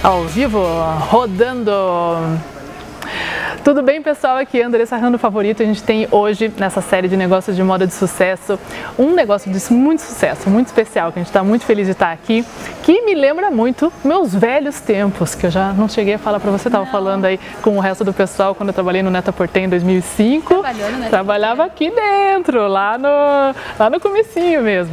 Ao vivo, rodando. Tudo bem, pessoal? Aqui é Andressa Rando Favorito. A gente tem hoje, nessa série de negócios de moda de sucesso, um negócio de muito sucesso, muito especial, que a gente está muito feliz de estar aqui, que me lembra muito meus velhos tempos, que eu já não cheguei a falar para você, estava falando aí com o resto do pessoal quando eu trabalhei no Net-a-Porter em 2005. Trabalhava aqui dentro, lá no comecinho mesmo.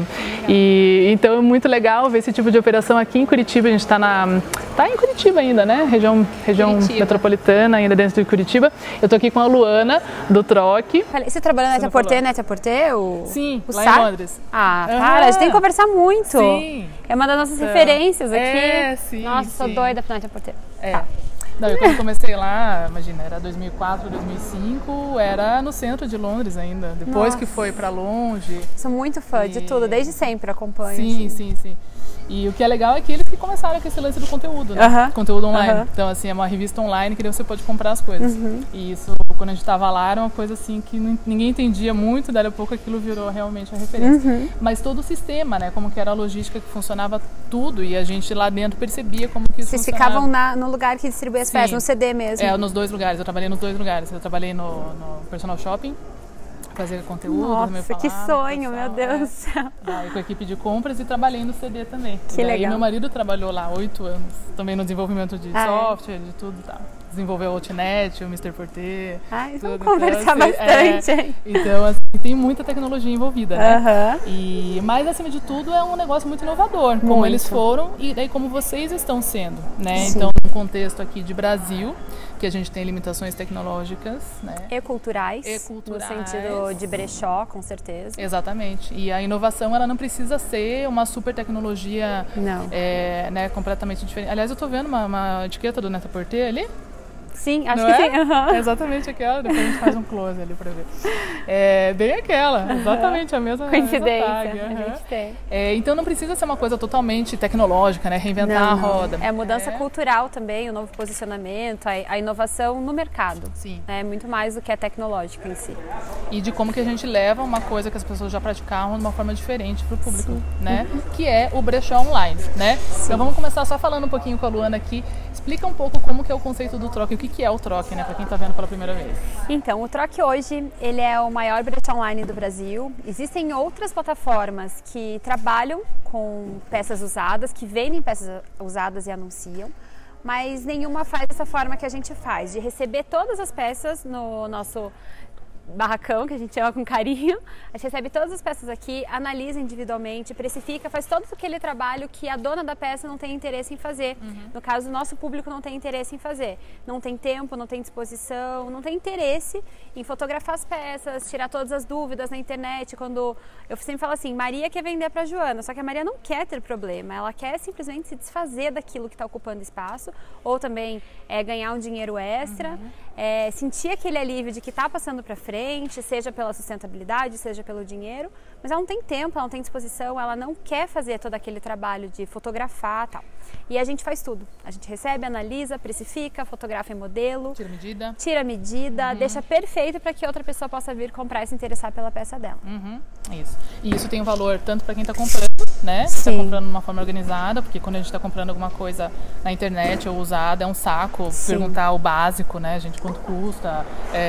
E então é muito legal ver esse tipo de operação aqui em Curitiba. A gente está em Curitiba ainda, né? Região metropolitana, ainda dentro de Curitiba. Eu tô aqui com a Luana, do Troque. Você trabalha no Net-a-Porter? Sim, o lá SAR? em Londres. Ah, para, a gente tem que conversar muito. Sim. É uma das nossas referências aqui. Sim. Nossa, sou doida pro Net-a-Porter. Tá. Não, eu quando comecei lá, imagina, era 2004, 2005, era no centro de Londres ainda. Depois que foi pra longe. Sou muito fã de tudo, desde sempre acompanho. Sim. E o que é legal é que eles que começaram com esse lance do conteúdo, né? Conteúdo online. Então, assim, é uma revista online que você pode comprar as coisas. E isso, quando a gente estava lá, era uma coisa assim que ninguém entendia muito, daí a pouco aquilo virou realmente a referência. Mas todo o sistema, né? Como que era a logística que funcionava tudo, e a gente lá dentro percebia como que isso Vocês funcionava. ficavam no lugar que distribui as peças, no CD mesmo? Nos dois lugares, eu trabalhei nos dois lugares. Eu trabalhei no Personal Shopping, fazer conteúdo. Nossa, que sonho, meu Deus do céu. Daí com a equipe de compras e trabalhei no CD também. Que legal. E meu marido trabalhou lá 8 anos, também no desenvolvimento de software, de tudo e tal. Desenvolveu o Outnet, o Mr. Porter. Vamos conversar bastante. Então, assim, tem muita tecnologia envolvida, né? Mas, acima de tudo, é um negócio muito inovador, como eles foram e daí como vocês estão sendo, né? Sim. Então, no contexto aqui de Brasil, que a gente tem limitações tecnológicas, né? E culturais, no sentido de brechó, com certeza. Exatamente. E a inovação, ela não precisa ser uma super tecnologia né, completamente diferente. Aliás, eu estou vendo uma etiqueta do Net-a-Porter ali. Sim, acho que sim. É exatamente aquela, depois a gente faz um close ali pra ver. É bem aquela, exatamente a mesma coincidência. A gente tem. Então não precisa ser uma coisa totalmente tecnológica, né? Reinventar a roda. É mudança cultural também, o novo posicionamento, a inovação no mercado. Sim. É muito mais do que a tecnológica em si. E de como que a gente leva uma coisa que as pessoas já praticavam de uma forma diferente para o público, né? Que é o brechó online, né? Então vamos começar só falando um pouquinho com a Luana aqui. Explica um pouco como que é o conceito do troque, o que é o troque, né, para quem está vendo pela primeira vez. Então, o troque hoje, ele é o maior brechó online do Brasil. Existem outras plataformas que trabalham com peças usadas, que vendem peças usadas e anunciam, mas nenhuma faz dessa forma que a gente faz, de receber todas as peças no nosso barracão, que a gente chama com carinho. A gente recebe todas as peças aqui, analisa individualmente, precifica, faz todo aquele trabalho que a dona da peça não tem interesse em fazer. No caso, o nosso público não tem interesse em fazer. Não tem tempo, não tem disposição, não tem interesse em fotografar as peças, tirar todas as dúvidas na internet. Quando eu sempre falo assim, Maria quer vender para Joana, só que a Maria não quer ter problema, ela quer simplesmente se desfazer daquilo que está ocupando espaço, ou também ganhar um dinheiro extra, sentir aquele alívio de que está passando para frente, seja pela sustentabilidade, seja pelo dinheiro, mas ela não tem tempo, ela não tem disposição, ela não quer fazer todo aquele trabalho de fotografar e tal. E a gente faz tudo. A gente recebe, analisa, precifica, fotografa em modelo, tira a medida, deixa perfeito para que outra pessoa possa vir comprar e se interessar pela peça dela. Isso. E isso tem um valor tanto para quem está comprando, né? Que está comprando de uma forma organizada, porque quando a gente está comprando alguma coisa na internet ou usada, é um saco perguntar o básico, né? Gente, quanto custa,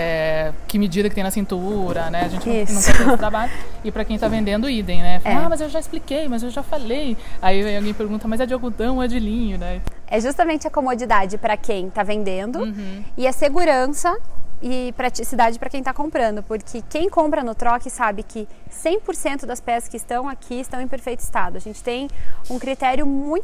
que medida que tem na cintura, né? A gente não quer ter esse trabalho. E para quem está vendendo, idem, né? Fala, mas eu já expliquei, mas eu já falei. Aí alguém pergunta, mas é de algodão ou é de linho, né? É justamente a comodidade para quem está vendendo e a segurança e praticidade para quem está comprando, porque quem compra no troque sabe que 100% das peças que estão aqui estão em perfeito estado. A gente tem um critério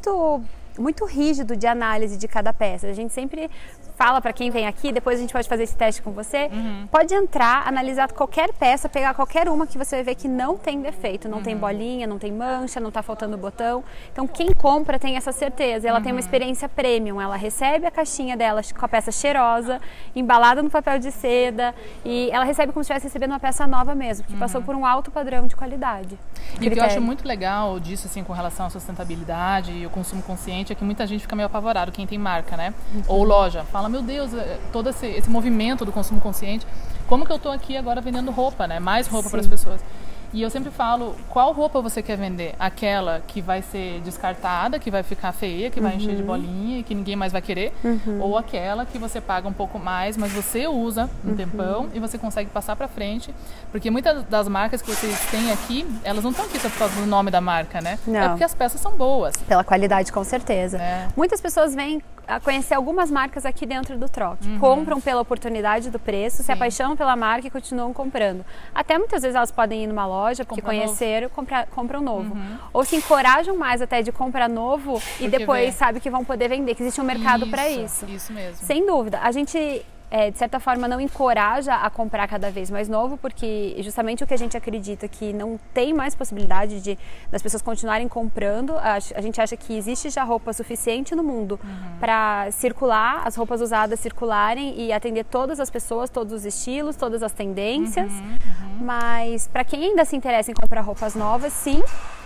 muito rígido de análise de cada peça. A gente sempre fala para quem vem aqui, depois a gente pode fazer esse teste com você, pode entrar, analisar qualquer peça, pegar qualquer uma que você vai ver que não tem defeito, não tem bolinha, não tem mancha, não está faltando botão. Então quem compra tem essa certeza, ela tem uma experiência premium, ela recebe a caixinha dela com a peça cheirosa, embalada no papel de seda, e ela recebe como se estivesse recebendo uma peça nova mesmo, que passou por um alto padrão de qualidade. E o que eu acho muito legal disso, assim, com relação à sustentabilidade e o consumo consciente, é que muita gente fica meio apavorado, quem tem marca, né? Ou loja, fala, meu Deus, todo esse movimento do consumo consciente, como que eu tô aqui agora vendendo roupa, né? Mais roupa para as pessoas. E eu sempre falo, qual roupa você quer vender? Aquela que vai ser descartada, que vai ficar feia, que vai encher de bolinha e que ninguém mais vai querer? Ou aquela que você paga um pouco mais, mas você usa um tempão e você consegue passar pra frente? Porque muitas das marcas que vocês têm aqui, elas não estão aqui só por causa do nome da marca, né? Não. É porque as peças são boas. Pela qualidade, com certeza. É. Muitas pessoas vêm a conhecer algumas marcas aqui dentro do Troc. Compram pela oportunidade do preço, se apaixonam pela marca e continuam comprando. Até muitas vezes elas podem ir numa loja porque conheceram, compram novo. Ou se encorajam mais até de comprar novo e depois sabem que vão poder vender, que existe um mercado para isso. Isso mesmo. Sem dúvida. A gente, de certa forma, não encoraja a comprar cada vez mais novo, porque justamente o que a gente acredita que não tem mais possibilidade das pessoas continuarem comprando. A gente acha que existe já roupa suficiente no mundo para circular, as roupas usadas circularem e atender todas as pessoas, todos os estilos, todas as tendências. Mas para quem ainda se interessa em comprar roupas novas, sim,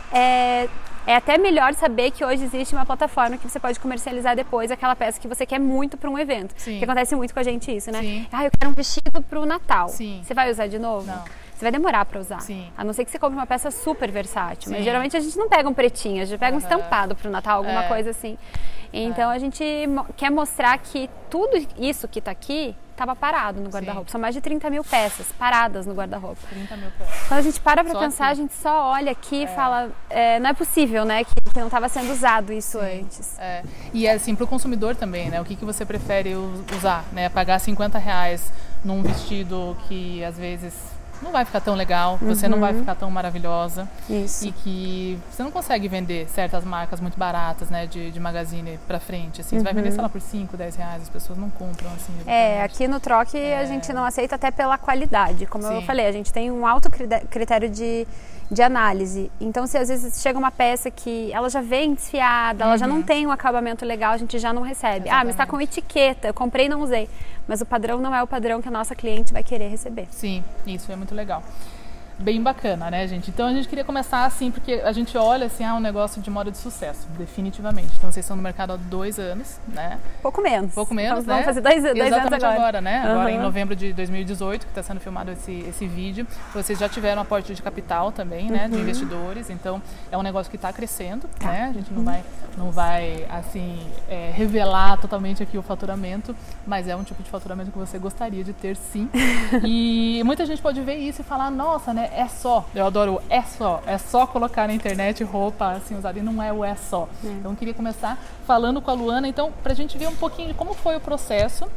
é até melhor saber que hoje existe uma plataforma que você pode comercializar depois aquela peça que você quer muito para um evento. Que acontece muito com a gente isso, né? Eu quero um vestido para o Natal. Você vai usar de novo? Não. Você vai demorar para usar. A não ser que você compre uma peça super versátil. Mas geralmente a gente não pega um pretinho, a gente pega um estampado para o Natal, alguma coisa assim. Então a gente quer mostrar que tudo isso que está aqui estava parado no guarda-roupa. São mais de 30 mil peças paradas no guarda-roupa. 30 mil peças. Quando a gente para pra Só pensar, aqui. a gente só olha aqui e fala, não é possível, né, que não estava sendo usado isso antes. E assim, pro consumidor também, né? O que você prefere usar, né? Pagar R$50 num vestido que às vezes não vai ficar tão legal, você não vai ficar tão maravilhosa. Isso. E que você não consegue vender certas marcas muito baratas, né, de magazine pra frente, assim. Você vai vender, sei lá, por R$5, R$10, as pessoas não compram, assim. Aqui no Troc a gente não aceita até pela qualidade. Como eu falei, a gente tem um alto critério de análise. Então, se às vezes chega uma peça que ela já vem desfiada, ela já não tem um acabamento legal, a gente já não recebe. Mas está com etiqueta, eu comprei e não usei. Mas o padrão não é o padrão que a nossa cliente vai querer receber. Sim, isso é muito legal. Bem bacana, né, gente? Então a gente queria começar assim, porque a gente olha assim, um negócio de moda de sucesso, definitivamente. Então vocês estão no mercado há 2 anos, né? Pouco menos. Pouco menos, Vamos fazer 2 anos agora, né? Agora em novembro de 2018, que está sendo filmado esse vídeo. Vocês já tiveram aporte de capital também, né? De investidores. Então é um negócio que está crescendo, né? A gente não vai assim, revelar totalmente aqui o faturamento, mas é um tipo de faturamento que você gostaria de ter, sim. E muita gente pode ver isso e falar, nossa, né? É só, eu adoro o é só colocar na internet roupa assim usada, e não é o só. Então eu queria começar falando com a Luana, então, pra gente ver um pouquinho de como foi o processo,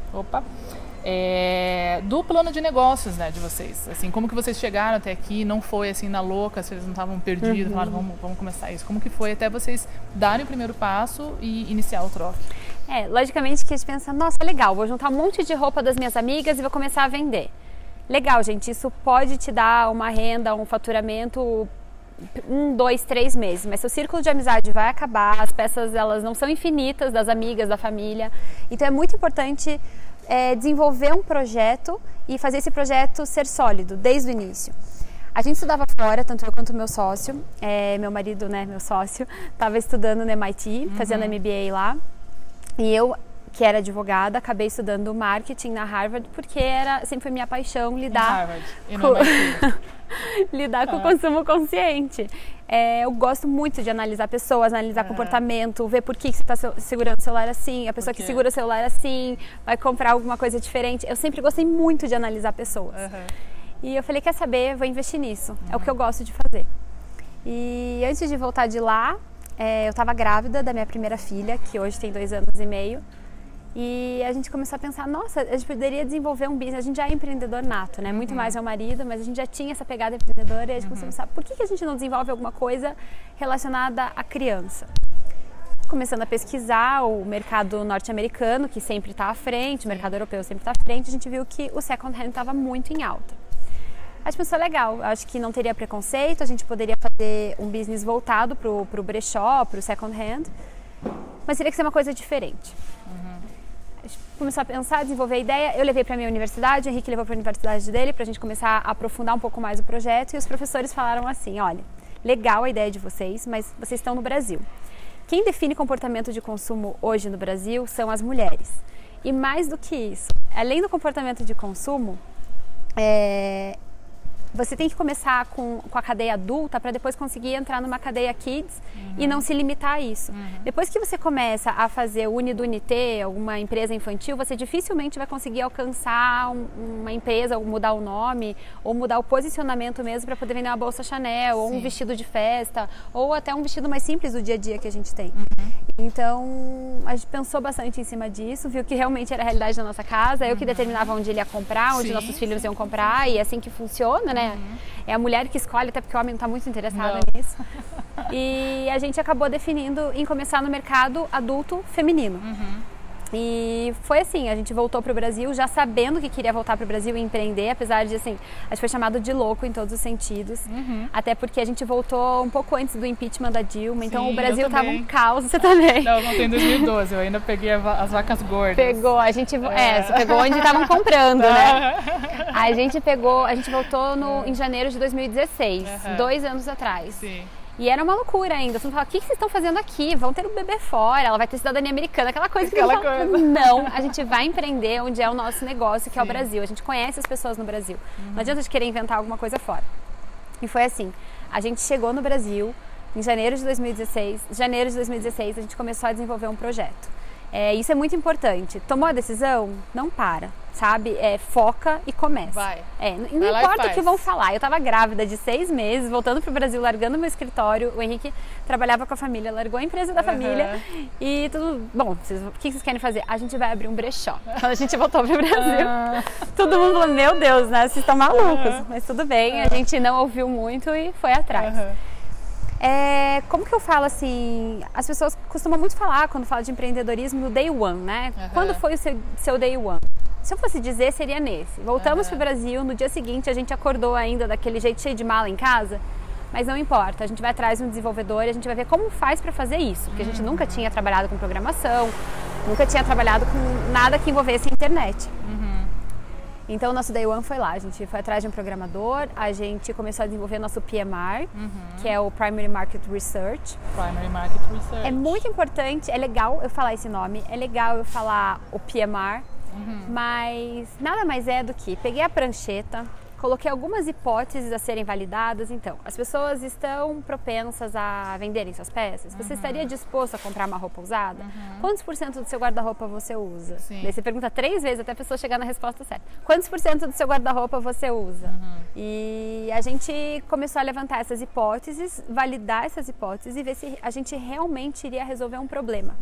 do plano de negócios, né, de vocês. Assim, como que vocês chegaram até aqui, não foi assim na louca, vocês não estavam perdidos, falaram, vamos começar isso. Como que foi até vocês darem o primeiro passo e iniciar o Troc? Logicamente que a gente pensa, nossa, legal, vou juntar um monte de roupa das minhas amigas e vou começar a vender. Legal, gente, isso pode te dar uma renda, um faturamento 1, 2, 3 meses, mas seu círculo de amizade vai acabar, as peças elas não são infinitas das amigas, da família, então é muito importante desenvolver um projeto e fazer esse projeto ser sólido desde o início. A gente estudava fora, tanto eu quanto meu sócio, meu marido, né, meu sócio, estava estudando no MIT, fazendo MBA lá, e eu, que era advogada, acabei estudando marketing na Harvard, porque sempre foi minha paixão lidar com o consumo consciente. Eu gosto muito de analisar pessoas, analisar comportamento, ver por que você está segurando o celular assim, a pessoa que segura o celular assim, vai comprar alguma coisa diferente. Eu sempre gostei muito de analisar pessoas. E eu falei, quer saber, vou investir nisso, é o que eu gosto de fazer. E antes de voltar de lá, eu estava grávida da minha primeira filha, que hoje tem 2 anos e meio. E a gente começou a pensar, nossa, a gente poderia desenvolver um business, a gente já é empreendedor nato, né? Muito mais meu marido, mas a gente já tinha essa pegada empreendedora e a gente começou a pensar, por que a gente não desenvolve alguma coisa relacionada à criança? Começando a pesquisar o mercado norte-americano, que sempre está à frente, o mercado europeu sempre está à frente, a gente viu que o second hand estava muito em alta. A gente pensou, legal, acho que não teria preconceito, a gente poderia fazer um business voltado para o brechó, para o second hand, mas teria que ser uma coisa diferente. A gente começou a pensar, desenvolver a ideia, eu levei para a minha universidade, o Henrique levou para a universidade dele, para a gente começar a aprofundar um pouco mais o projeto, e os professores falaram assim, olha, legal a ideia de vocês, mas vocês estão no Brasil. Quem define comportamento de consumo hoje no Brasil são as mulheres. E mais do que isso, além do comportamento de consumo, você tem que começar com a cadeia adulta para depois conseguir entrar numa cadeia kids e não se limitar a isso. Depois que você começa a fazer Unidunité, alguma empresa infantil, você dificilmente vai conseguir alcançar uma empresa, ou mudar o nome, ou mudar o posicionamento mesmo para poder vender uma bolsa Chanel, ou um vestido de festa, ou até um vestido mais simples do dia a dia que a gente tem. Então, a gente pensou bastante em cima disso, viu que realmente era a realidade da nossa casa, eu que determinava onde ele ia comprar, onde nossos filhos iam comprar, e é assim que funciona, né? É a mulher que escolhe, até porque o homem não está muito interessado nisso. E a gente acabou definindo em começar no mercado adulto feminino. E foi assim, a gente voltou para o Brasil já sabendo que queria voltar para o Brasil e empreender, apesar de, assim, a gente foi chamado de louco em todos os sentidos, até porque a gente voltou um pouco antes do impeachment da Dilma, então o Brasil estava um caos. Você também? Não, eu voltei em 2012, eu ainda peguei as vacas gordas. Pegou, a gente, você pegou onde estavam comprando, né? A gente voltou em janeiro de 2016, 2 anos atrás. Sim. E era uma loucura ainda. Você não fala, o que vocês estão fazendo aqui? Vão ter um bebê fora, ela vai ter cidadania americana, aquela coisa que não, a gente vai empreender onde é o nosso negócio, que é o Brasil. A gente conhece as pessoas no Brasil. Não adianta a gente querer inventar alguma coisa fora. E foi assim, a gente chegou no Brasil em janeiro de 2016. Janeiro de 2016 a gente começou a desenvolver um projeto. Isso é muito importante. Tomou a decisão? Não para, sabe? Foca e começa. Vai. Não importa o que vão falar. Eu estava grávida de 6 meses, voltando para o Brasil, largando meu escritório. O Henrique trabalhava com a família, largou a empresa da família. E tudo, bom, o que vocês querem fazer? A gente vai abrir um brechó. Quando a gente voltou para o Brasil, todo mundo falou, meu Deus, né? Vocês estão malucos. Mas tudo bem, a gente não ouviu muito e foi atrás. Como que eu falo assim, as pessoas costumam muito falar quando fala de empreendedorismo no day one, né? Quando foi o seu day one? Se eu fosse dizer, seria nesse. Voltamos para o Brasil, no dia seguinte a gente acordou ainda daquele jeito cheio de mala em casa, mas não importa, a gente vai atrás de um desenvolvedor e a gente vai ver como faz para fazer isso, porque a gente nunca tinha trabalhado com programação, nunca tinha trabalhado com nada que envolvesse a internet. Então o nosso Day One foi lá, a gente foi atrás de um programador, a gente começou a desenvolver nosso PMR, que é o Primary Market Research. Primary Market Research. É muito importante, é legal eu falar esse nome, é legal eu falar o PMR, mas nada mais é do que peguei a prancheta, coloquei algumas hipóteses a serem validadas. Então, as pessoas estão propensas a venderem suas peças? Você estaria disposto a comprar uma roupa usada? Quantos por cento do seu guarda-roupa você usa? Daí você pergunta 3 vezes até a pessoa chegar na resposta certa. Quantos por cento do seu guarda-roupa você usa? E a gente começou a levantar essas hipóteses, validar essas hipóteses e ver se a gente realmente iria resolver um problema.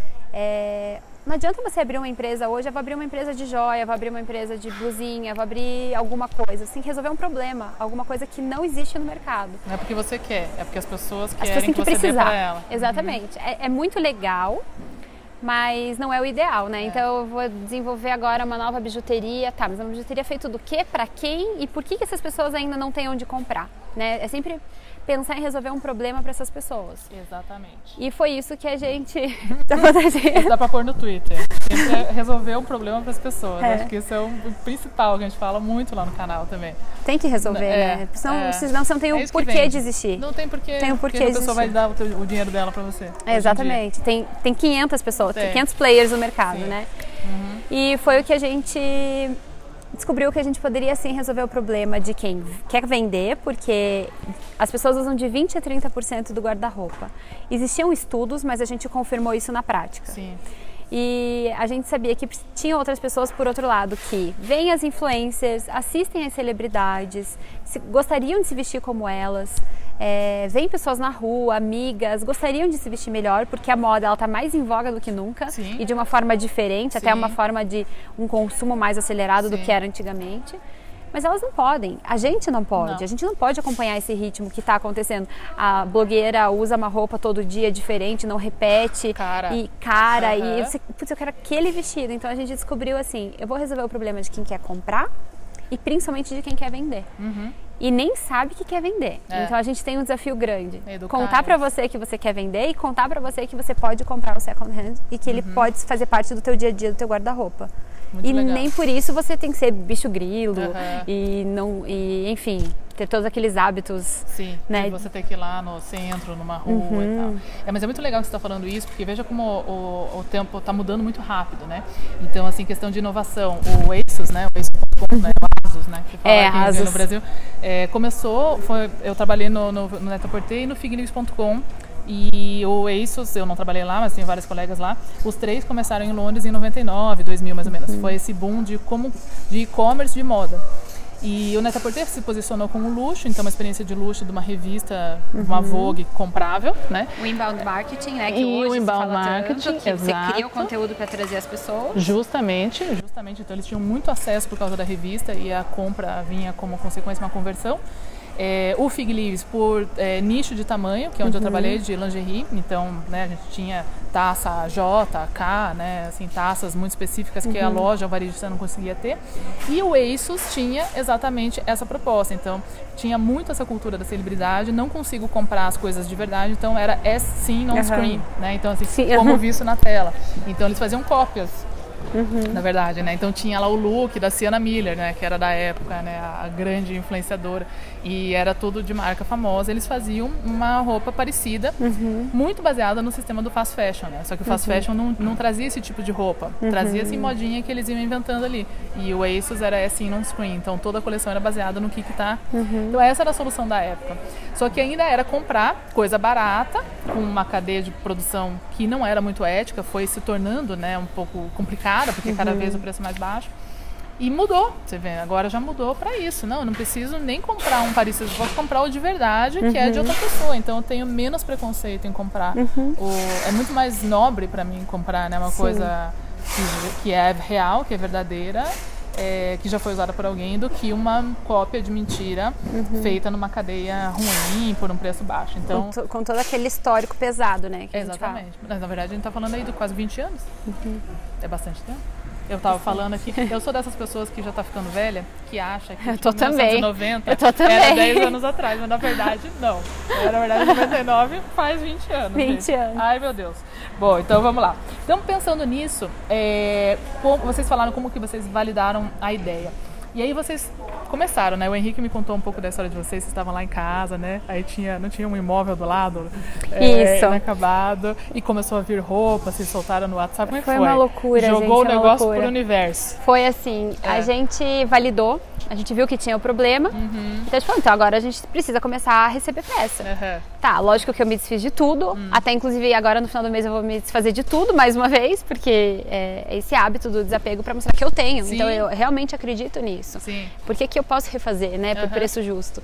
Não adianta você abrir uma empresa hoje, eu vou abrir uma empresa de joia, vou abrir uma empresa de blusinha, vou abrir alguma coisa. Você tem que resolver um problema, alguma coisa que não existe no mercado. Não é porque você quer, é porque as pessoas querem que você dê pra ela. Exatamente. É muito legal, mas não é o ideal, né? Então eu vou desenvolver agora uma nova bijuteria. Tá, mas uma bijuteria feita do quê, pra quem e por que essas pessoas ainda não têm onde comprar, né? É sempre pensar em resolver um problema para essas pessoas. Exatamente. E foi isso que a gente... Isso dá para pôr no Twitter. Sempre é resolver um problema para as pessoas. Acho que isso é o principal que a gente fala muito lá no canal também. Tem que resolver, né? Senão você não tem o porquê de existir. Não tem porquê. Tem o porquê de a pessoa vai dar o dinheiro dela para você. Exatamente. Tem 500 pessoas, tem 500 players no mercado, né? E foi o que a gente... descobriu que a gente poderia sim resolver o problema de quem quer vender, porque as pessoas usam de 20% a 30% do guarda-roupa. Existiam estudos, mas a gente confirmou isso na prática. Sim. E a gente sabia que tinha outras pessoas, por outro lado, que veem as influencers, assistem as celebridades, gostariam de se vestir como elas, veem pessoas na rua, amigas, gostariam de se vestir melhor, porque a moda está mais em voga do que nunca. E de uma forma diferente, até uma forma de um consumo mais acelerado do que era antigamente. Mas elas não podem, a gente não pode, a gente não pode acompanhar esse ritmo que está acontecendo. A blogueira usa uma roupa todo dia diferente, não repete, e putz, eu quero aquele vestido. Então a gente descobriu assim, eu vou resolver o problema de quem quer comprar e principalmente de quem quer vender. E nem sabe que quer vender. Então a gente tem um desafio grande. Contar para você que você quer vender e contar para você que você pode comprar o second hand e que ele pode fazer parte do teu dia a dia, do teu guarda-roupa. E legal. Nem por isso você tem que ser bicho grilo e enfim, ter todos aqueles hábitos. Né? Você tem que ir lá no centro, numa rua e tal. Mas é muito legal que você está falando isso, porque veja como o tempo está mudando muito rápido, né? Então, assim, questão de inovação, o ASUS, né? O ASUS.com, né? O Asus, né? Que fala aqui no Brasil. Começou, eu trabalhei no Net-a-Porter e no Figleaves.com. E o ASUS, eu não trabalhei lá, mas tenho vários colegas lá. Os três começaram em Londres em 99, 2000 mais ou menos. Foi esse boom de e-commerce de moda. E o Net-a-Porter se posicionou como luxo, então uma experiência de luxo de uma revista, uma Vogue comprável, né? O inbound marketing, né? Que e hoje o inbound marketing, tanto, que você cria o conteúdo para trazer as pessoas. Justamente. Então eles tinham muito acesso por causa da revista e a compra vinha como consequência uma conversão. O Fig Leaves por nicho de tamanho, que é onde eu trabalhei, de lingerie. Então, né, a gente tinha taça J, K, né, assim, taças muito específicas que a loja, o varejista não conseguia ter. E o ASUS tinha exatamente essa proposta. Então, tinha muito essa cultura da celebridade, não consigo comprar as coisas de verdade, então era seen on screen, né? Então, assim, como visto na tela. Então, eles faziam cópias. Na verdade, né? Então tinha lá o look da Sienna Miller, né? Que era da época, né? A grande influenciadora. E era tudo de marca famosa. Eles faziam uma roupa parecida, muito baseada no sistema do fast fashion, né? Só que o fast fashion não trazia esse tipo de roupa. Trazia assim modinha que eles iam inventando ali. E o ASUS era seen on screen. Então toda a coleção era baseada no que tá. Então essa era a solução da época. Só que ainda era comprar coisa barata, com uma cadeia de produção que não era muito ética, foi se tornando, né, um pouco complicada, porque cada vez o preço mais baixo. E mudou, você vê, agora já mudou para isso. Não, eu não preciso nem comprar um Paris Saint-Germain, vou comprar o de verdade, que é de outra pessoa. Então eu tenho menos preconceito em comprar. É muito mais nobre para mim comprar, né, uma coisa que é real, que é verdadeira, que já foi usada por alguém, do que uma cópia de mentira feita numa cadeia ruim, por um preço baixo. Então, com todo aquele histórico pesado, né? Exatamente. Mas na verdade a gente está falando aí de quase 20 anos. É bastante tempo. Eu estava falando aqui, eu sou dessas pessoas que já está ficando velha, que acha que 1990 era 10 anos atrás, mas na verdade não. Na verdade 99 faz 20 anos. 20 anos. Ai, meu Deus. Bom, então vamos lá. Então, pensando nisso, vocês falaram como que vocês validaram a ideia. E aí vocês começaram, né? O Henrique me contou um pouco da história de vocês estavam lá em casa, né? Aí não tinha um imóvel do lado, inacabado, e começou a vir roupa, vocês soltaram no WhatsApp. Como é que foi? Foi uma loucura, Jogou o negócio pro universo. Foi assim, a gente validou, a gente viu que tinha o problema, então a gente falou, então agora a gente precisa começar a receber peça. Tá, lógico que eu me desfiz de tudo, até inclusive agora no final do mês eu vou me desfazer de tudo mais uma vez, porque é esse hábito do desapego para mostrar que eu tenho. Sim. Então eu realmente acredito nisso. Sim. Por que eu posso refazer, né, por preço justo?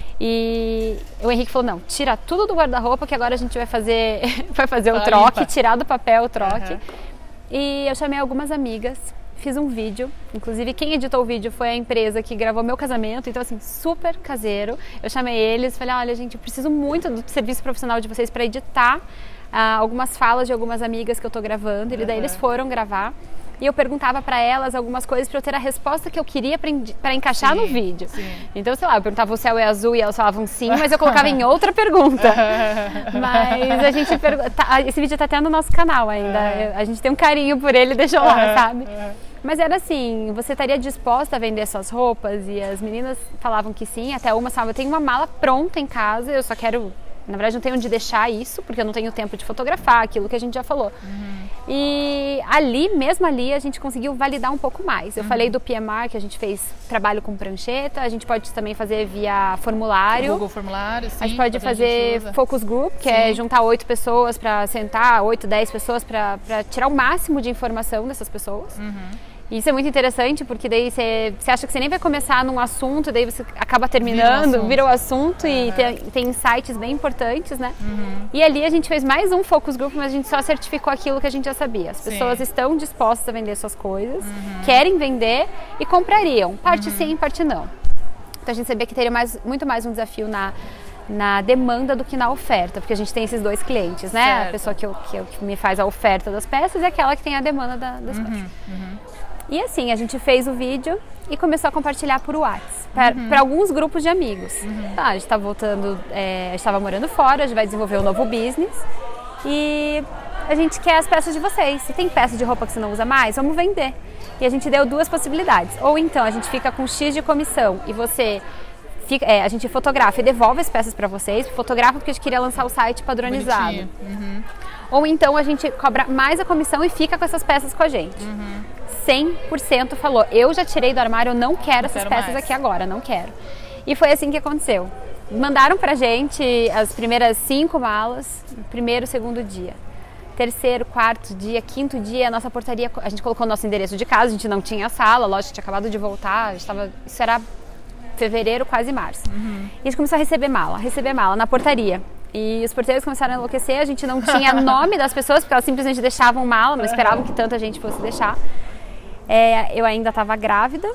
E o Henrique falou, não, tira tudo do guarda-roupa que agora a gente vai fazer o troque, tirar do papel o troque. E eu chamei algumas amigas, fiz um vídeo, inclusive quem editou o vídeo foi a empresa que gravou meu casamento, então assim, super caseiro. Eu chamei eles, falei, olha gente, eu preciso muito do serviço profissional de vocês para editar algumas falas de algumas amigas que eu tô gravando, e daí eles foram gravar. E eu perguntava para elas algumas coisas para eu ter a resposta que eu queria para encaixar no vídeo. Então, sei lá, eu perguntava o céu é azul e elas falavam sim, mas eu colocava em outra pergunta. Mas a gente esse vídeo tá até no nosso canal ainda. A gente tem um carinho por ele, deixou lá, sabe? Mas era assim, você estaria disposta a vender suas roupas? E as meninas falavam que sim, até uma falava, eu tenho uma mala pronta em casa, eu só quero... Na verdade, não tenho onde deixar isso, porque eu não tenho tempo de fotografar, aquilo que a gente já falou. E mesmo ali, a gente conseguiu validar um pouco mais. Eu falei do PMR, que a gente fez trabalho com prancheta, a gente pode também fazer via formulário. Google Formulário, sim. A gente pode fazer focus group, que é juntar 8 pessoas para sentar, 8, 10 pessoas para tirar o máximo de informação dessas pessoas. Isso é muito interessante, porque daí você acha que você nem vai começar num assunto, daí você acaba terminando, vira o assunto e tem insights bem importantes, né? E ali a gente fez mais um focus group, mas a gente só certificou aquilo que a gente já sabia. As pessoas estão dispostas a vender suas coisas, querem vender e comprariam. Parte sim, parte não. Então a gente sabia que teria muito mais um desafio na demanda do que na oferta, porque a gente tem esses dois clientes, né? Certo. A pessoa que me faz a oferta das peças e aquela que tem a demanda das peças. E assim, a gente fez o vídeo e começou a compartilhar por WhatsApp, para alguns grupos de amigos. A gente está voltando, a gente estava morando fora, a gente vai desenvolver um novo business e a gente quer as peças de vocês. Se tem peça de roupa que você não usa mais, vamos vender. E a gente deu duas possibilidades. Ou então a gente fica com X de comissão e você a gente fotografa e devolve as peças para vocês, fotografa porque a gente queria lançar o site padronizado. Ou então a gente cobra mais a comissão e fica com essas peças com a gente. 100% falou, eu já tirei do armário, eu não quero essas peças aqui agora, não quero. E foi assim que aconteceu. Mandaram pra gente as primeiras 5 malas, primeiro, segundo dia. Terceiro, quarto dia, quinto dia, a nossa portaria, a gente colocou o nosso endereço de casa, a gente não tinha sala, a loja tinha acabado de voltar, isso era fevereiro, quase março. E a gente começou a receber mala na portaria. E os porteiros começaram a enlouquecer, a gente não tinha nome das pessoas, porque elas simplesmente deixavam mala, não esperavam que tanta gente fosse deixar. Eu ainda estava grávida,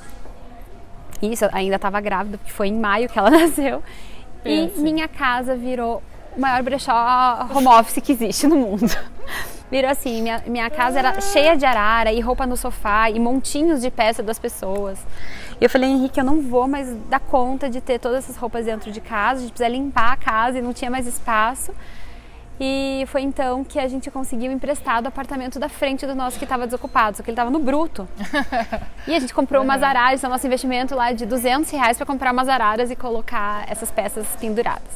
porque foi em maio que ela nasceu. E minha casa virou o maior brechó home office que existe no mundo. Virou assim, minha casa era cheia de arara e roupa no sofá e montinhos de peça das pessoas. E eu falei, Henrique, eu não vou mais dar conta de ter todas essas roupas dentro de casa, a gente precisa limpar a casa e não tinha mais espaço. E foi então que a gente conseguiu emprestar do apartamento da frente do nosso que estava desocupado, só que ele estava no bruto. E a gente comprou umas araras, o nosso investimento lá de R$200 para comprar umas araras e colocar essas peças penduradas.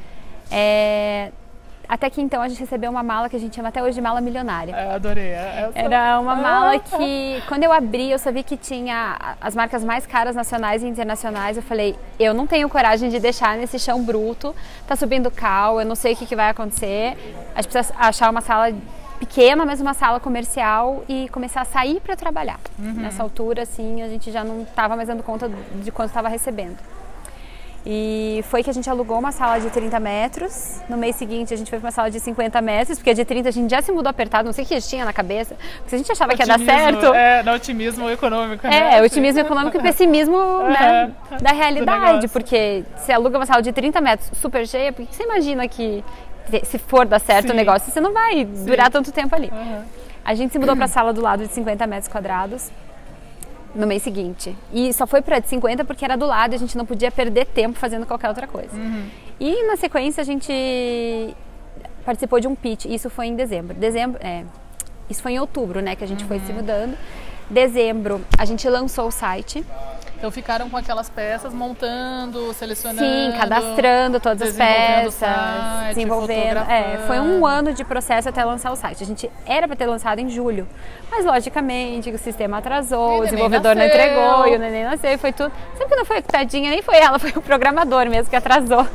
Até que então a gente recebeu uma mala que a gente chama até hoje de mala milionária. Adorei. Era uma mala que, quando eu abri, eu sabia que tinha as marcas mais caras nacionais e internacionais. Eu falei, eu não tenho coragem de deixar nesse chão bruto, tá subindo cal, eu não sei o que vai acontecer. A gente precisa achar uma sala pequena, mas uma sala comercial e começar a sair para trabalhar. Nessa altura, assim, a gente já não estava mais dando conta de quanto estava recebendo. E foi que a gente alugou uma sala de 30 metros. No mês seguinte a gente foi para uma sala de 50 metros, porque a de 30 a gente já se mudou apertado, não sei o que a gente tinha na cabeça, porque se a gente achava que ia dar certo... Otimismo econômico. Otimismo econômico e pessimismo da realidade, porque se aluga uma sala de 30 metros super cheia, porque você imagina que se for dar certo o negócio, você não vai durar tanto tempo ali. A gente se mudou para a sala do lado de 50 metros quadrados. No mês seguinte. E só foi para de 50 porque era do lado e a gente não podia perder tempo fazendo qualquer outra coisa. E na sequência a gente participou de um pitch. Isso foi em dezembro. Isso foi em outubro, né, que a gente foi se mudando. Dezembro a gente lançou o site. Então ficaram com aquelas peças montando, selecionando. Sim, cadastrando todas as peças, desenvolvendo. Foi um ano de processo até lançar o site. A gente era para ter lançado em julho, mas logicamente o sistema atrasou, o desenvolvedor não entregou e o neném nasceu e foi tudo. Sempre que não foi tadinha, nem foi ela, foi o programador mesmo que atrasou.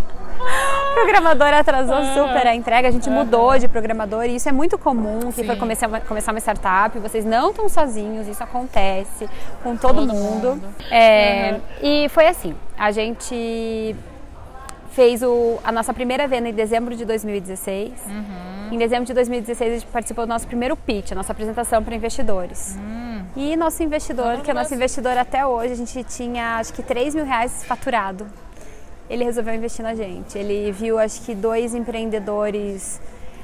O programador atrasou super a entrega, a gente mudou de programador e isso é muito comum, se for começar uma startup, vocês não estão sozinhos, isso acontece com todo mundo. E foi assim, a gente fez a nossa primeira venda em dezembro de 2016. Em dezembro de 2016 a gente participou do nosso primeiro pitch, a nossa apresentação para investidores. E nosso investidor, que é nosso investidor até hoje, a gente tinha acho que R$3.000 faturado. Ele resolveu investir na gente. Ele viu, acho que 2 empreendedores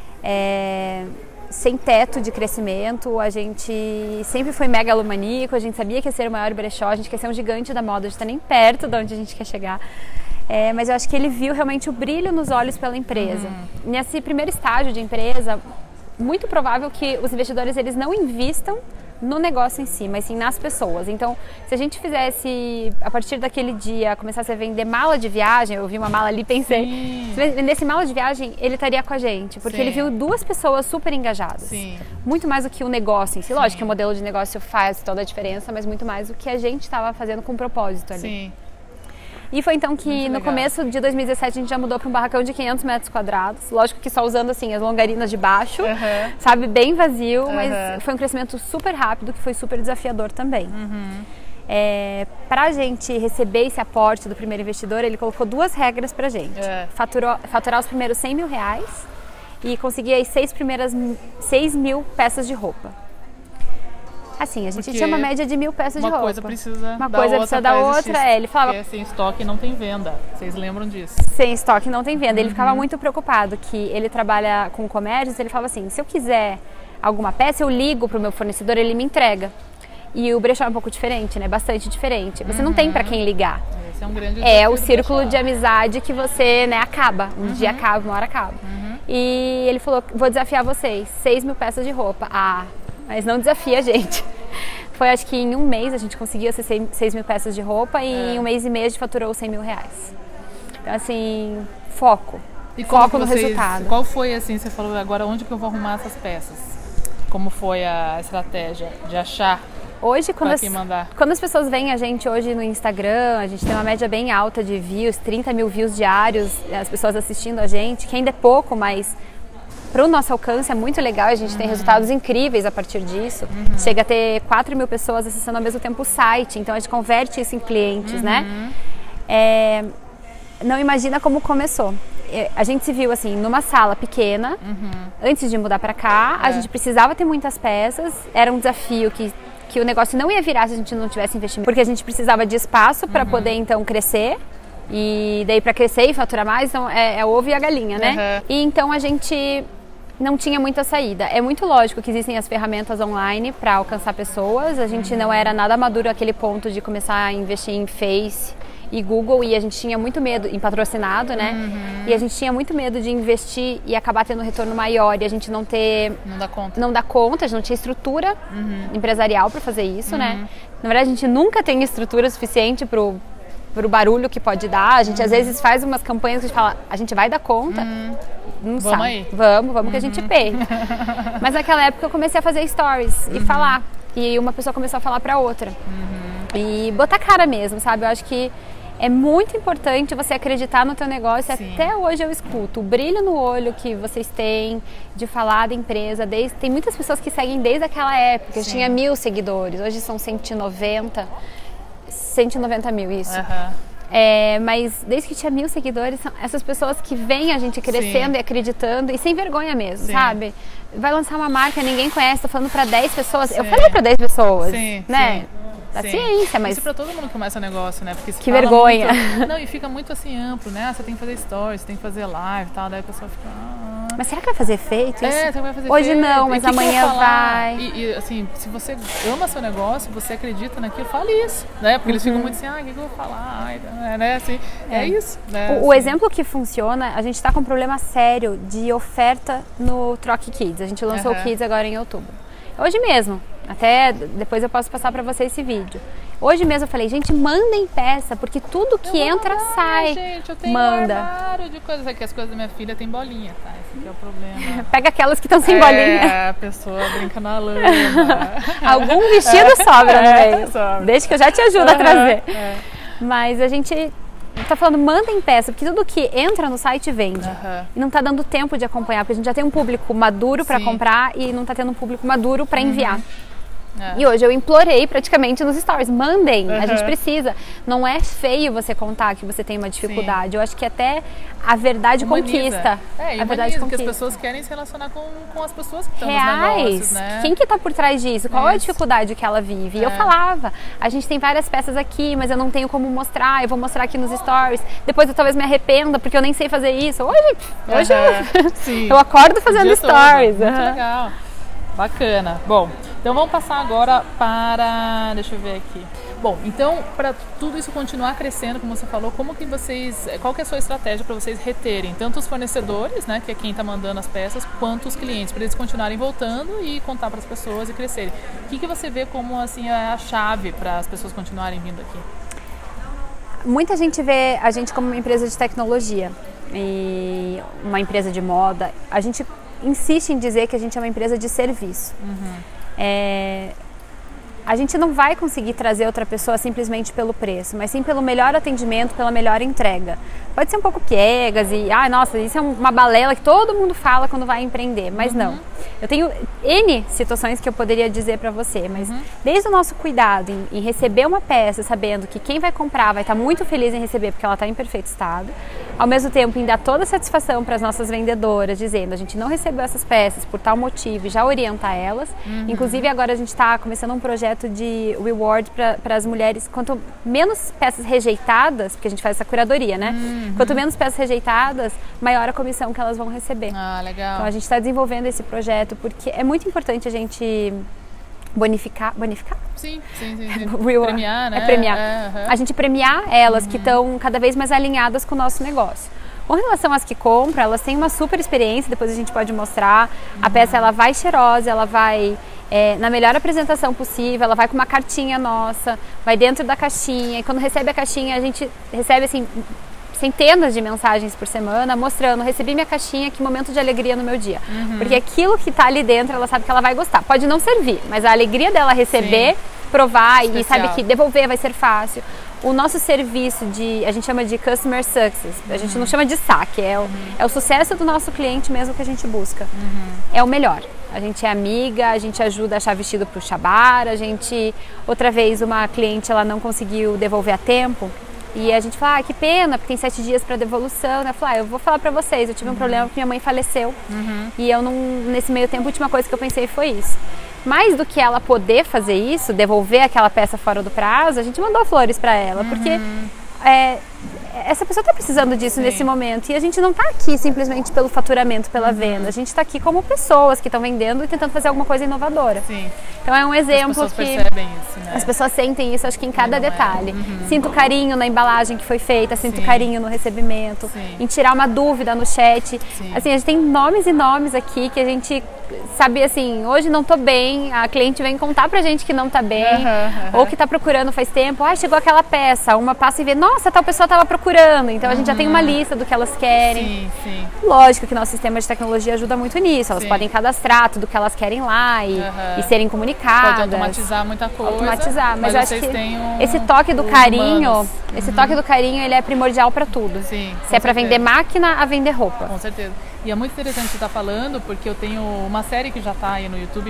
sem teto de crescimento. A gente sempre foi megalomaníaco, a gente sabia que ia ser o maior brechó, a gente quer ser um gigante da moda, a gente está nem perto de onde a gente quer chegar. Mas eu acho que ele viu realmente o brilho nos olhos pela empresa. Nesse primeiro estágio de empresa, muito provável que os investidores eles não invistam no negócio em si, mas sim nas pessoas. Então, se a gente fizesse, a partir daquele dia, começasse a vender mala de viagem, eu vi uma mala ali e pensei, se vendesse mala de viagem, ele estaria com a gente, porque ele viu 2 pessoas super engajadas. Muito mais do que o negócio em si. Lógico que o modelo de negócio faz toda a diferença, mas muito mais do que a gente estava fazendo com propósito ali. E foi então que no começo de 2017 a gente já mudou para um barracão de 500 metros quadrados. Lógico que só usando assim as longarinas de baixo, sabe, bem vazio, mas foi um crescimento super rápido que foi super desafiador também. Para a gente receber esse aporte do primeiro investidor, ele colocou 2 regras para a gente. Faturar os primeiros R$100.000 e conseguir as 6 mil peças de roupa. Assim, a gente tinha uma média de 1.000 peças de roupa. Uma coisa precisa da outra. Ele falava, porque sem estoque não tem venda. Vocês lembram disso? Sem estoque não tem venda. Ele ficava muito preocupado que ele trabalha com comércio. Ele falava assim, se eu quiser alguma peça, eu ligo para o meu fornecedor, ele me entrega. E o brechó é um pouco diferente, né? Bastante diferente. Você não tem para quem ligar. Esse é um grande o círculo de amizade que você, né, acaba. Um dia acaba, uma hora acaba. E ele falou, vou desafiar vocês, 6 mil peças de roupa. Mas não desafia a gente. Foi, acho que em um mês a gente conseguiu essas 6 mil peças de roupa e em um mês e meio a gente faturou 100 mil reais. Então, assim, foco. E foco no resultado. Qual foi, assim, você falou agora, onde que eu vou arrumar essas peças? Como foi a estratégia de achar? Hoje, quando as pessoas veem a gente hoje no Instagram, a gente tem uma média bem alta de views, 30 mil views diários, as pessoas assistindo a gente, que ainda é pouco, mas para o nosso alcance é muito legal, a gente tem resultados incríveis a partir disso. Chega a ter 4 mil pessoas acessando ao mesmo tempo o site, então a gente converte isso em clientes, né? Não imagina como começou. A gente se viu assim, numa sala pequena, antes de mudar para cá, a gente precisava ter muitas peças, era um desafio que o negócio não ia virar se a gente não tivesse investimento, porque a gente precisava de espaço para poder então crescer, e daí para crescer e faturar mais, então é o ovo e a galinha, né? E então a gente não tinha muita saída. É muito lógico que existem as ferramentas online para alcançar pessoas, a gente não era nada maduro àquele ponto de começar a investir em Face e Google, e a gente tinha muito medo, em patrocinado, né? E a gente tinha muito medo de investir e acabar tendo um retorno maior e a gente não dá conta, a gente não tinha estrutura empresarial para fazer isso, né? Na verdade, a gente nunca tem estrutura suficiente pro barulho que pode dar. A gente às vezes faz umas campanhas que a gente fala, a gente vai dar conta, não sabe. Aí. Vamos que a gente perde. Mas naquela época eu comecei a fazer stories e falar, e uma pessoa começou a falar para outra. E botar cara mesmo, sabe? Eu acho que é muito importante você acreditar no teu negócio. Sim. Até hoje eu escuto o brilho no olho que vocês têm de falar da empresa. Tem muitas pessoas que seguem desde aquela época. Eu tinha 1.000 seguidores, hoje são 190 mil, isso. Mas desde que tinha 1.000 seguidores, são essas pessoas que veem a gente crescendo e acreditando e sem vergonha mesmo, sabe? Vai lançar uma marca, ninguém conhece, tô falando pra 10 pessoas. Eu falei pra 10 pessoas, né? Da ciência, mas... Isso pra todo mundo que começa o negócio, né? Porque que vergonha. Muito... Não, e fica muito assim amplo, né? Você tem que fazer stories, você tem que fazer live e tal, daí a pessoa fica... Mas será que vai fazer efeito isso? Você vai fazer hoje efeito. Não, mas amanhã vai. E assim, se você ama seu negócio, você acredita naquilo, fale isso, né? Porque eles ficam muito assim, o que eu vou falar? Né? Assim, é isso, né? O exemplo que funciona, a gente tá com um problema sério de oferta no Troque Kids. A gente lançou o Kids agora em outubro. Hoje mesmo. Até depois eu posso passar para você esse vídeo. Hoje mesmo eu falei, gente, mandem peça, porque tudo que entra sai. Gente, eu tenho manda. Um armário de coisas. Aqui as coisas da minha filha tem bolinha, tá? Esse aqui é o problema. Pega aquelas que estão sem bolinha. A pessoa brinca na lama. Algum vestido sobra no meio. Sobra. Deixa que eu já te ajudo a trazer. Mas a gente tá falando, mandem peça, porque tudo que entra no site vende. E não tá dando tempo de acompanhar, porque a gente já tem um público maduro para comprar e não tá tendo um público maduro para enviar. E hoje eu implorei praticamente nos stories, mandem, a gente precisa. Não é feio você contar que você tem uma dificuldade. Eu acho que até a verdade conquista. A verdade conquista. Porque as pessoas querem se relacionar com as pessoas que estão nos negócios, né? Quem que tá por trás disso? Qual é a dificuldade que ela vive? E eu falava, a gente tem várias peças aqui, mas eu não tenho como mostrar, eu vou mostrar aqui nos stories. Depois eu talvez me arrependa, porque eu nem sei fazer isso. Hoje eu acordo fazendo stories. Muito legal. Bacana. Bom, então vamos passar agora para... Deixa eu ver aqui. Bom, então, para tudo isso continuar crescendo, como você falou, qual que é a sua estratégia para vocês reterem tanto os fornecedores, né, que é quem está mandando as peças, quanto os clientes, para eles continuarem voltando e contar para as pessoas e crescerem? O que você vê como assim a chave para as pessoas continuarem vindo aqui? Muita gente vê a gente como uma empresa de tecnologia e uma empresa de moda. A gente insiste em dizer que a gente é uma empresa de serviço. A gente não vai conseguir trazer outra pessoa simplesmente pelo preço, mas sim pelo melhor atendimento, pela melhor entrega. Pode ser um pouco piegas e, nossa, isso é uma balela que todo mundo fala quando vai empreender, mas não. Eu tenho N situações que eu poderia dizer para você, mas desde o nosso cuidado em receber uma peça, sabendo que quem vai comprar vai estar muito feliz em receber porque ela está em perfeito estado, ao mesmo tempo em dar toda a satisfação para as nossas vendedoras, dizendo a gente não recebeu essas peças por tal motivo e já orientar elas. Inclusive agora a gente está começando um projeto de reward para as mulheres, quanto menos peças rejeitadas, porque a gente faz essa curadoria, né? Quanto menos peças rejeitadas, maior a comissão que elas vão receber. Legal. Então a gente está desenvolvendo esse projeto porque é muito importante a gente bonificar? Sim. Premiar, né? Premiar. A gente premiar elas que estão cada vez mais alinhadas com o nosso negócio. Com relação às que compram, elas têm uma super experiência, depois a gente pode mostrar. A peça ela vai cheirosa, ela vai na melhor apresentação possível. Ela vai com uma cartinha nossa, vai dentro da caixinha, e quando recebe a caixinha a gente recebe assim centenas de mensagens por semana mostrando: recebi minha caixinha, que momento de alegria no meu dia. Porque aquilo que está ali dentro, ela sabe que ela vai gostar. Pode não servir, mas a alegria dela receber, provar e sabe que devolver vai ser fácil. O nosso serviço a gente chama de Customer Success, a gente não chama de saque, é o sucesso do nosso cliente mesmo que a gente busca. É o melhor. A gente é amiga, a gente ajuda a achar vestido para o Chabar, outra vez uma cliente ela não conseguiu devolver a tempo, e a gente fala: que pena, porque tem 7 dias para devolução, né? Eu falo: eu vou falar para vocês, eu tive um problema porque minha mãe faleceu, e eu não, nesse meio tempo, a última coisa que eu pensei foi isso. Mais do que ela poder fazer isso, devolver aquela peça fora do prazo, a gente mandou flores para ela, porque essa pessoa está precisando disso nesse momento, e a gente não está aqui simplesmente pelo faturamento, pela venda, a gente está aqui como pessoas que estão vendendo e tentando fazer alguma coisa inovadora. Então é um exemplo as pessoas que percebem isso, né? As pessoas sentem isso, acho que em cada detalhe. Sinto carinho na embalagem que foi feita, sinto carinho no recebimento, em tirar uma dúvida no chat. Assim, a gente tem nomes e nomes aqui que a gente sabe, assim, hoje não tô bem, a cliente vem contar pra gente que não tá bem, ou que tá procurando faz tempo: chegou aquela peça, uma passa e vê: nossa, tal pessoa tava procurando, então a gente já tem uma lista do que elas querem. Lógico que nosso sistema de tecnologia ajuda muito nisso, elas podem cadastrar tudo que elas querem lá e serem comunicadas. Pode automatizar muita coisa. Mas eu acho que esse toque do carinho, ele é primordial pra tudo. Se é pra vender máquina, a vender roupa. Com certeza. E é muito interessante você estar falando, porque eu tenho uma série que já está aí no YouTube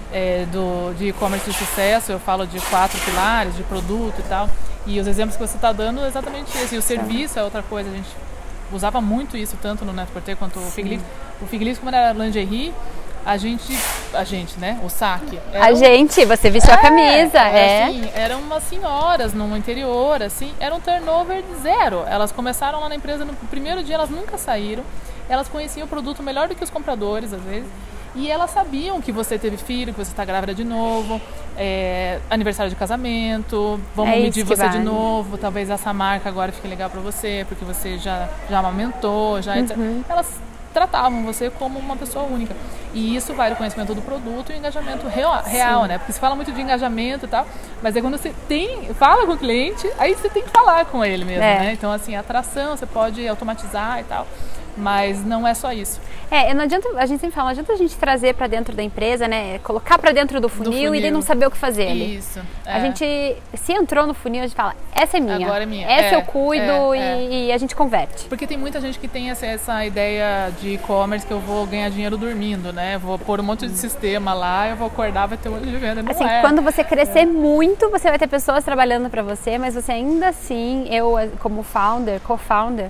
de e-commerce de sucesso. Eu falo de 4 pilares, de produto e tal. E os exemplos que você está dando é exatamente isso. E o serviço é outra coisa. A gente usava muito isso, tanto no Net-a-Porter quanto o Fig-Leaf. O Fig-Leaf, como era lingerie, a gente, né? O saque. Você vestiu a camisa. Assim, eram umas senhoras no interior, assim, era um turnover de 0. Elas começaram lá na empresa no primeiro dia, elas nunca saíram. Elas conheciam o produto melhor do que os compradores, às vezes. E elas sabiam que você teve filho, que você está grávida de novo, aniversário de casamento, vamos medir você de novo, talvez essa marca agora fique legal para você, porque você já amamentou, etc. Elas tratavam você como uma pessoa única. E isso vai do conhecimento do produto e engajamento real, né? Porque se fala muito de engajamento e tal, mas aí quando você fala com o cliente, aí você tem que falar com ele mesmo, né? Então, assim, a atração você pode automatizar e tal, mas não é só isso. Não adianta, a gente sempre fala, não adianta a gente trazer para dentro da empresa, né? Colocar para dentro do funil e daí não saber o que fazer ali. Isso. A gente, se entrou no funil, a gente fala: essa é minha. Agora é minha. Essa eu cuido e a gente converte. Porque tem muita gente que tem essa ideia de e-commerce que eu vou ganhar dinheiro dormindo, né? Eu vou pôr um monte de sistema lá, eu vou acordar, vai ter um monte de venda. Não assim, quando você crescer muito, você vai ter pessoas trabalhando para você, mas você ainda assim, eu como co-founder,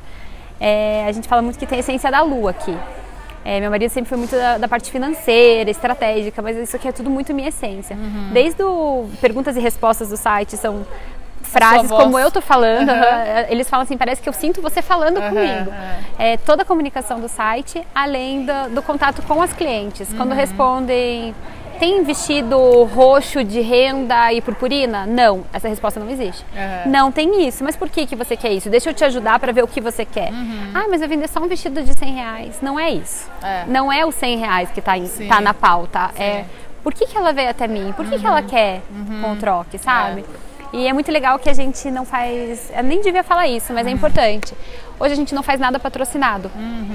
a gente fala muito que tem a essência da lua aqui. Meu marido sempre foi muito da parte financeira, estratégica, mas isso aqui é tudo muito minha essência. Desde perguntas e respostas do site, são frases como eu tô falando, eles falam assim: parece que eu sinto você falando comigo. Toda a comunicação do site, além do contato com as clientes. Quando respondem: tem vestido roxo de renda e purpurina? Não, essa resposta não existe. Não tem isso, mas por que você quer isso? Deixa eu te ajudar para ver o que você quer. Mas eu vender só um vestido de R$100. Não é isso. Não é os R$100 que tá na pauta. Por que ela veio até mim? Por que ela quer com o troque, sabe? E é muito legal que a gente não faz... Eu nem devia falar isso, mas é importante. Hoje a gente não faz nada patrocinado.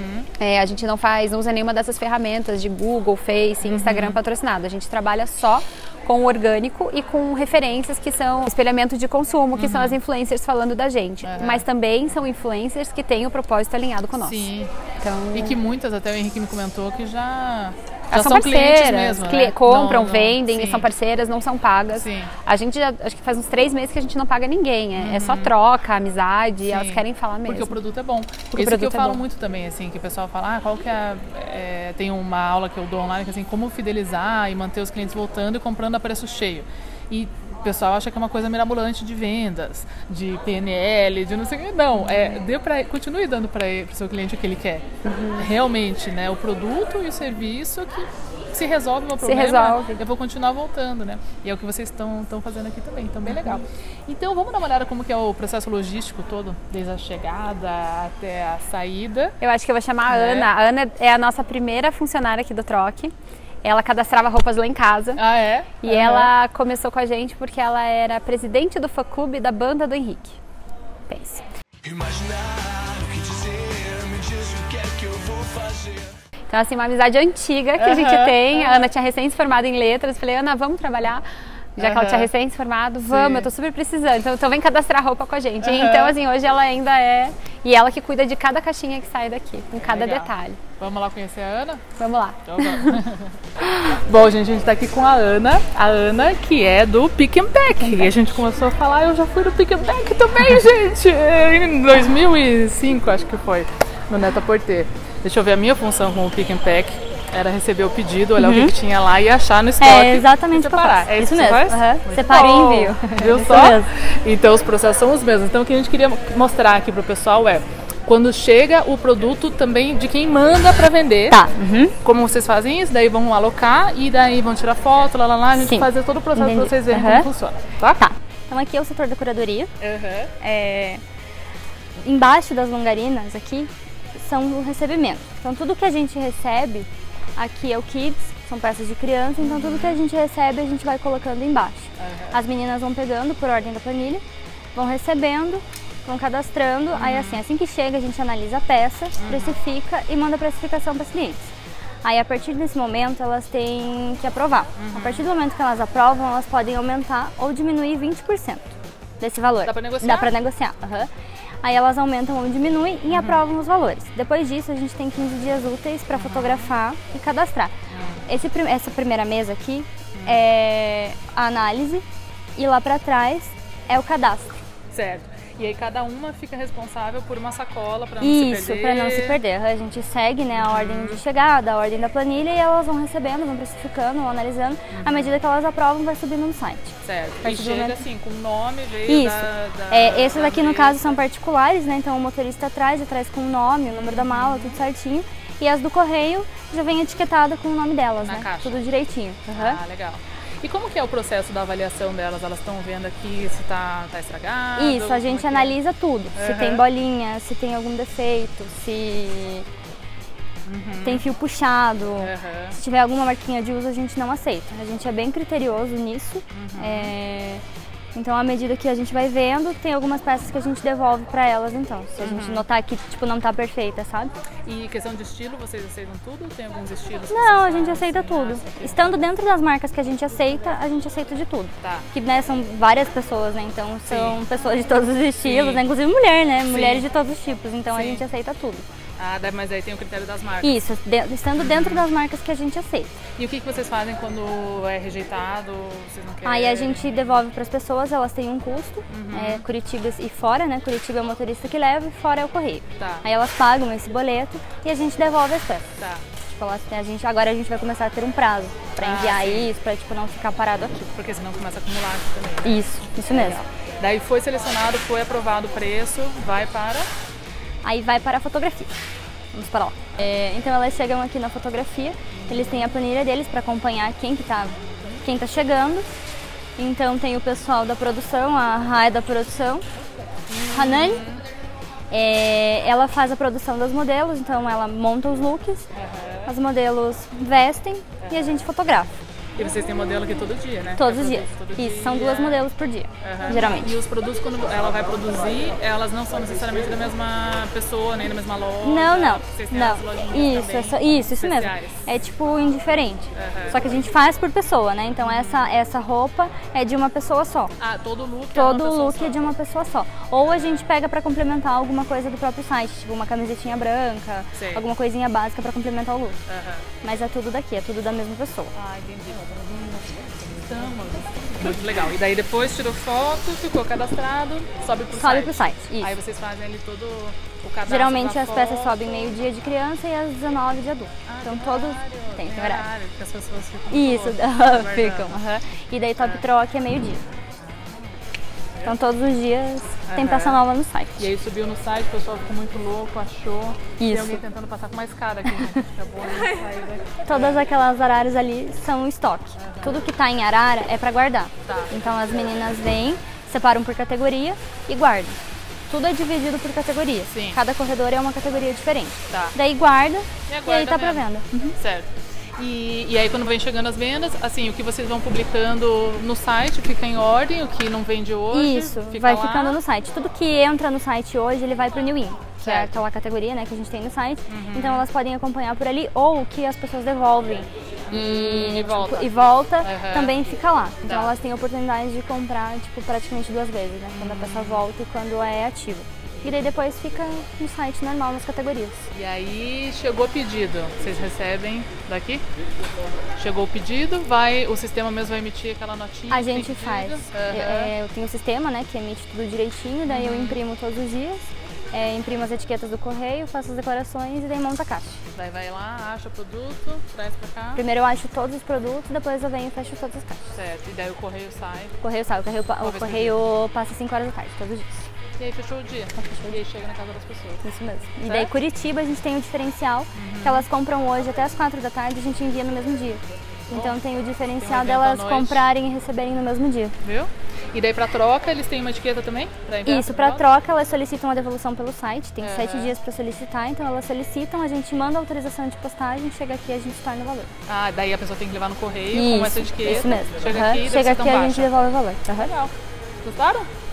A gente não usa nenhuma dessas ferramentas de Google, Face, Instagram patrocinado. A gente trabalha só com o orgânico e com referências que são espelhamento de consumo, que são as influencers falando da gente. Mas também são influencers que têm o propósito alinhado com o nosso. Então... E que muitas, até o Henrique me comentou, que já são parceiras, mesmo, né? Compram, vendem, são parceiras, não são pagas. A gente acho que faz uns 3 meses que a gente não paga ninguém. É só troca, amizade, elas querem falar mesmo. Porque o produto é bom. Isso que eu falo muito também, assim, que o pessoal fala: qual que tem uma aula que eu dou online, que assim, como fidelizar e manter os clientes voltando e comprando a preço cheio. E o pessoal acha que é uma coisa mirabolante de vendas, de PNL, de não sei o que. Não, continue dando para o seu cliente o que ele quer. Realmente, né? O produto e o serviço que se resolve o meu problema, eu vou continuar voltando, né? E é o que vocês estão fazendo aqui também, então bem legal. Então vamos dar uma olhada como que é o processo logístico todo, desde a chegada até a saída. Eu acho que eu vou chamar a Ana. A Ana é a nossa primeira funcionária aqui do Troque. Ela cadastrava roupas lá em casa. Ah, é? E ela começou com a gente porque ela era presidente do fã-clube da banda do Henrique. Pense. Então, assim, uma amizade antiga que a gente tem. A Ana tinha recém se formado em letras. Falei, Ana, vamos trabalhar? Já que ela tinha recém se formado, vamos, eu tô super precisando. Então vem cadastrar roupa com a gente. Então, assim, hoje ela ainda é... E ela que cuida de cada caixinha que sai daqui, com cada detalhe. Vamos lá conhecer a Ana? Vamos lá. Então, vamos. Bom, gente, a gente tá aqui com a Ana que é do Pick and Pack. E a gente começou a falar, eu já fui no Pick and Pack também, gente, em 2005, acho que foi, no Net-a-Porter. Deixa eu ver a minha função com o Pick and Pack. Era receber o pedido, olhar o que tinha lá e achar no estoque. É exatamente o que eu faço. É isso mesmo. Separa e envio. Viu só? Mesmo. Então os processos são os mesmos. Então o que a gente queria mostrar aqui pro pessoal é quando chega o produto também de quem manda para vender. Tá. Como vocês fazem isso? Daí vão alocar e daí vão tirar foto, a gente fazer todo o processo para vocês verem como funciona. Tá? Então aqui é o setor da curadoria. Embaixo das longarinas aqui são o recebimento. Então tudo que a gente recebe aqui é o Kids, são peças de criança, então tudo que a gente recebe a gente vai colocando embaixo. As meninas vão pegando por ordem da planilha, vão recebendo, vão cadastrando, aí assim que chega a gente analisa a peça, precifica e manda a precificação para as clientes. Aí a partir desse momento elas têm que aprovar. A partir do momento que elas aprovam, elas podem aumentar ou diminuir 20% desse valor. Dá para negociar? Dá para negociar. Aí elas aumentam ou diminuem e aprovam os valores. Depois disso, a gente tem 15 dias úteis para fotografar e cadastrar. Essa primeira mesa aqui é a análise e lá para trás é o cadastro. Certo. E aí cada uma fica responsável por uma sacola para não se perder. Isso, para não se perder. A gente segue, né, a ordem de chegada, a ordem da planilha e elas vão recebendo, vão precificando, vão analisando. À medida que elas aprovam, vai subindo no site. Certo. E chega assim, com o nome, veio esses aqui no caso são particulares, né, então o motorista já traz com o nome, o número da mala, tudo certinho. E as do correio já vem etiquetada com o nome delas, né, caixa. Tudo direitinho. Ah, legal. E como que é o processo da avaliação delas? Elas estão vendo aqui se tá estragado? Isso, a gente analisa tudo. Se tem bolinha, se tem algum defeito, se tem fio puxado. Se tiver alguma marquinha de uso, a gente não aceita. A gente é bem criterioso nisso. Então, à medida que a gente vai vendo, tem algumas peças que a gente devolve para elas, então. Se a gente notar que, tipo, não tá perfeita, sabe? E questão de estilo, vocês aceitam tudo ou tem alguns estilos? Não, a gente aceita tudo. Estando dentro das marcas que a gente aceita de tudo. Tá. Que, né, são várias pessoas, né? Então, são pessoas de todos os estilos, né? Inclusive mulher, né? Mulheres de todos os tipos. Então, a gente aceita tudo. Ah, mas aí tem o critério das marcas. Isso, estando dentro das marcas que a gente aceita. E o que vocês fazem quando é rejeitado, vocês não querem? Aí a gente devolve para as pessoas, elas têm um custo, Curitiba e fora, né? Curitiba é o motorista que leva e fora é o correio. Aí elas pagam esse boleto e a gente devolve as peças. Tipo, agora a gente vai começar a ter um prazo para enviar isso, para tipo, não ficar parado aqui. Porque senão começa a acumular aqui também. Né? Isso mesmo. Daí foi selecionado, foi aprovado o preço, vai para... Aí vai para a fotografia. Vamos para lá. Então elas chegam aqui na fotografia, eles têm a planilha deles para acompanhar quem tá chegando. Então tem o pessoal da produção, a Raia da produção, Hanani. Ela faz a produção das modelos, então ela monta os looks, as modelos vestem e a gente fotografa. E vocês têm modelo aqui todo dia, né? Todos os dias. Isso, são 2 modelos por dia, geralmente. E os produtos, quando ela vai produzir, elas não são necessariamente da mesma pessoa, nem da mesma loja? Não. Vocês têm as lojinhas Isso mesmo. É tipo indiferente. Só que a gente faz por pessoa, né? Então essa roupa é de uma pessoa só. Ah, todo look é de uma pessoa só. Ou a gente pega pra complementar alguma coisa do próprio site, tipo uma camisetinha branca, alguma coisinha básica pra complementar o look. Mas é tudo daqui, é tudo da mesma pessoa. Ah, entendi. Muito legal. E daí depois tirou foto, ficou cadastrado, sobe pro site. Isso. Aí vocês fazem ali todo o cadastro. Geralmente as peças sobem meio-dia de criança e às 19 de adulto. Então todos tem horário. Porque as pessoas ficam. Isso, ficam. E daí top troca é meio-dia. Então todos os dias tem peça nova no site. E aí subiu no site, o pessoal ficou muito louco, achou. Isso. Tem alguém tentando passar com mais cara aqui, né? Todas aquelas araras ali são estoque. Tudo que tá em arara é pra guardar. Então as meninas vêm, separam por categoria e guardam. Tudo é dividido por categoria. Cada corredor é uma categoria diferente. Daí guarda e aí tá pra venda. Certo. E aí quando vem chegando as vendas, assim, o que vocês vão publicando no site fica em ordem, o que não vende hoje Isso, fica vai lá. ficando no site. Tudo que entra no site hoje, ele vai pro New In, que é Certo. aquela categoria, né, que a gente tem no site. Então elas podem acompanhar por ali, ou o que as pessoas devolvem E volta. e volta Uhum. também fica lá. Então Tá. elas têm a oportunidade de comprar, tipo, praticamente 2 vezes, né, quando a peça volta e quando é ativa. E daí depois fica no site normal, nas categorias. E aí chegou o pedido, vocês recebem daqui? Chegou o pedido, o sistema mesmo vai emitir aquela notinha? A que tem gente pedido? faz. Uhum. Eu tenho o sistema, né, que emite tudo direitinho, daí eu imprimo todos os dias, imprimo as etiquetas do correio, faço as declarações e daí monto a caixa. Daí vai lá, acha o produto, traz pra cá. Primeiro eu acho todos os produtos, depois eu venho e fecho todas as caixas. Certo, e daí o correio sai. O correio sai, o vez correio passa 5 horas da tarde, todos os dias. E aí fechou o dia. fechou o E aí chega na casa das pessoas. Isso mesmo. E Certo? daí Curitiba a gente tem o diferencial, que elas compram hoje até as 4 da tarde e a gente envia no mesmo dia. Então tem o diferencial Tem um evento delas à noite. comprarem e receberem no mesmo dia. Viu? E daí pra troca eles têm uma etiqueta também? Pra enviar Isso, de para volta? troca elas solicitam a devolução pelo site, tem 7 Aham. dias para solicitar, então elas solicitam, a gente manda a autorização de postagem, chega aqui e a gente torna o valor. Ah, daí a pessoa tem que levar no correio com essa etiqueta. isso mesmo. Chega Aham. aqui e Chega aqui e a gente baixa. devolve o valor. Aham. Legal. Gostaram?